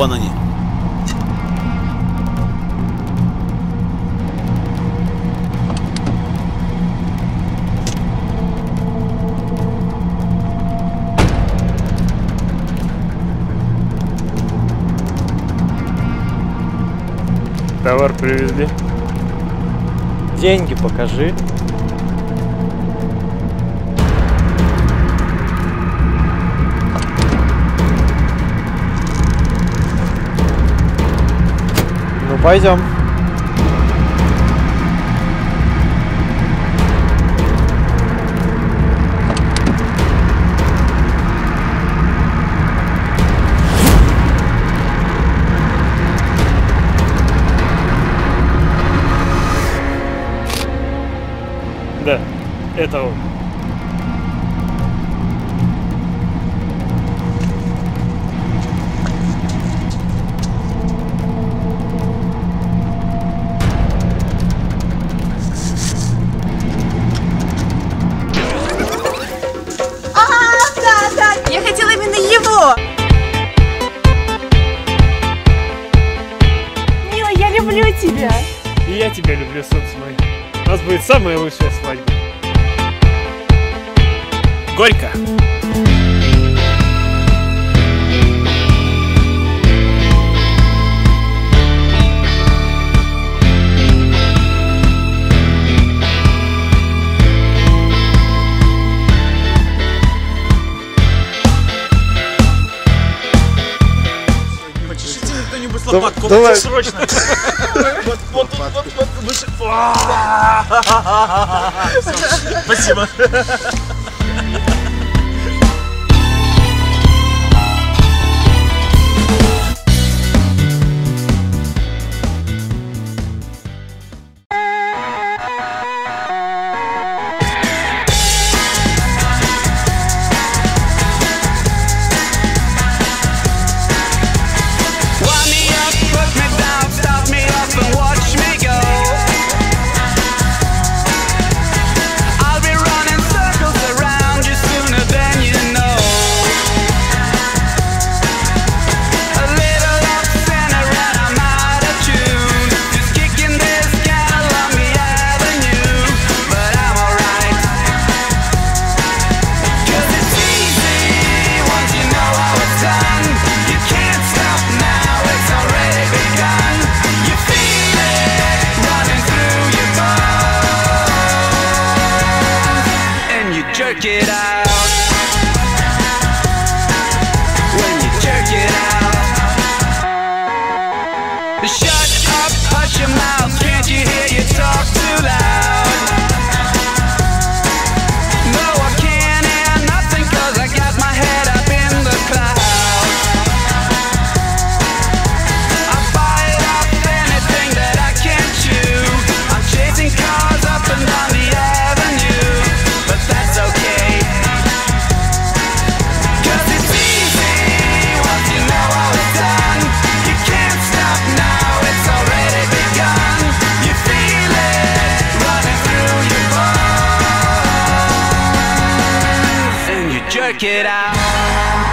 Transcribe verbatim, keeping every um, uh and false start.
Вон они. Товар привезли. Деньги покажи. Ну, пойдем. Да, это он. Я хотела именно его! Мила, я люблю тебя! И я тебя люблю, солнце мое. У нас будет самая лучшая свадьба. Горько. Почешите кто-нибудь лопатку, давай. срочно. Вот, вот, вот, вот, вот, выше. Спасибо. Jerk it out. When you jerk it out. Shut up, hush your mouth. Can't you hear you talk too loud? No, I can't hear nothing, cause I got my head up in the clouds. I bite off anything that I can't chew. I'm chasing cars up and down the avenue, but that's okay, cause it's easy once you know how it's done. You can't stop now, it's already begun. You feel it running through your bones, and you jerk it out.